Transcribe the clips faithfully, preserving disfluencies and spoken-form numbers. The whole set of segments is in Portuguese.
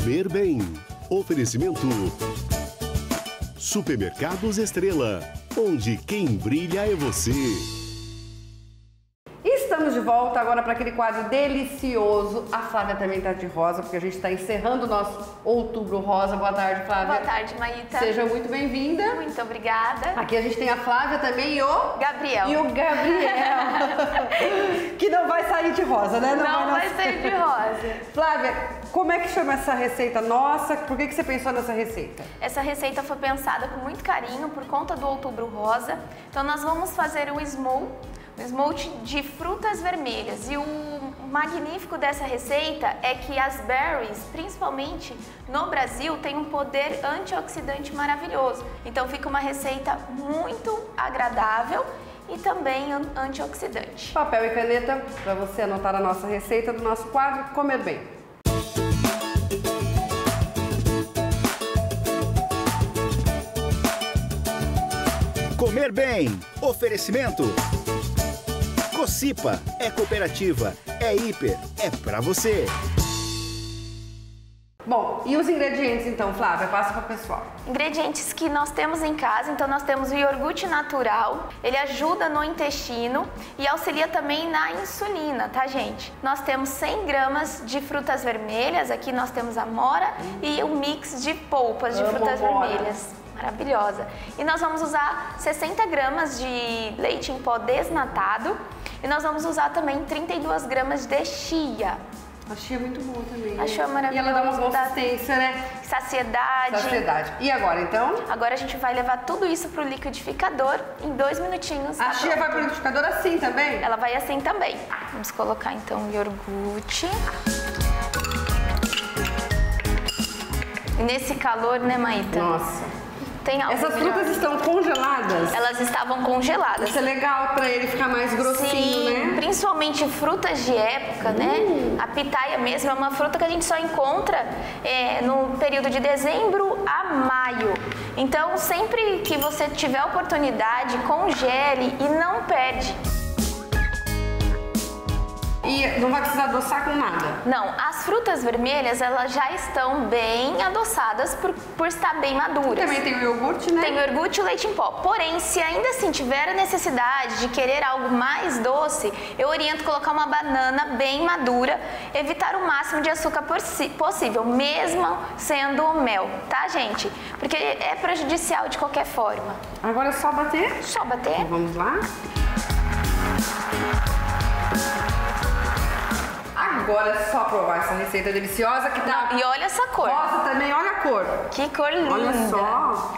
Comer bem. Oferecimento Supermercados Estrela, onde quem brilha é você. Estamos de volta agora para aquele quadro delicioso. A Flávia também está de rosa, porque a gente está encerrando o nosso Outubro Rosa. Boa tarde, Flávia. Boa tarde, Maíta. Seja muito bem-vinda. Muito obrigada. Aqui a gente tem a Flávia também e o... Gabriel. E o Gabriel. Que não vai sair de rosa, né? Não, Não, não vai sair de rosa. Flávia, como é que chama essa receita nossa? Por que, que você pensou nessa receita? Essa receita foi pensada com muito carinho por conta do Outubro Rosa. Então nós vamos fazer um smoke. Um smoke de frutas vermelhas. E o magnífico dessa receita é que as berries, principalmente no Brasil, têm um poder antioxidante maravilhoso. Então fica uma receita muito agradável e também antioxidante. Papel e caneta para você anotar a nossa receita do nosso quadro Comer Bem. Comer Bem. Oferecimento Cocipa, é cooperativa, é hiper, é pra você. Bom, e os ingredientes então, Flávia? Passa para o pessoal. Ingredientes que nós temos em casa, então nós temos o iogurte natural, ele ajuda no intestino e auxilia também na insulina, tá, gente? Nós temos cem gramas de frutas vermelhas, aqui nós temos a mora e um mix de polpas de Amo frutas mora. vermelhas. Maravilhosa. E nós vamos usar sessenta gramas de leite em pó desnatado e nós vamos usar também trinta e duas gramas de chia. A chia é muito boa também. A chia é maravilhosa. E ela dá uma consistência, né? Saciedade. Saciedade. E agora, então? Agora a gente vai levar tudo isso pro liquidificador em dois minutinhos. A tá chia pronto. vai pro liquidificador assim também? Ela vai assim também. Vamos colocar então o iogurte. E nesse calor, né, Maíta? Nossa. Tem algo Essas melhor. frutas estão congeladas? Elas estavam congeladas. Isso é legal para ele ficar mais grossinho, Sim, né? principalmente frutas de época, né? A pitaia mesmo é uma fruta que a gente só encontra é, no período de dezembro a maio. Então, sempre que você tiver oportunidade, congele e não perde. E não vai precisar adoçar com nada? Não, as frutas vermelhas, elas já estão bem adoçadas por, por estar bem maduras. Também tem o iogurte, né? Tem o iogurte e o leite em pó. Porém, se ainda assim tiver a necessidade de querer algo mais doce, eu oriento colocar uma banana bem madura, evitar o máximo de açúcar possível, mesmo sendo o mel, tá, gente? Porque é prejudicial de qualquer forma. Agora é só bater? Só bater. Então vamos lá. Agora é só provar essa receita deliciosa que tá... E olha essa cor. Rosa também, olha a cor. Que cor linda. Olha só.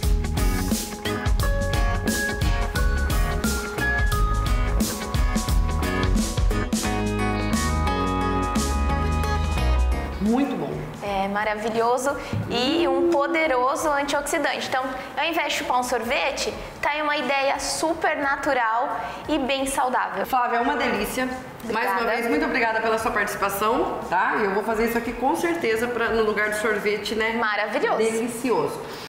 Muito bom. É maravilhoso e um poderoso antioxidante. Então, ao invés de chupar um sorvete, tá aí uma ideia super natural e bem saudável. Flávia, é uma delícia. Obrigada. Mais uma vez, muito obrigada pela sua participação, tá? Eu vou fazer isso aqui com certeza pra, no lugar do sorvete, né? Maravilhoso. Delicioso.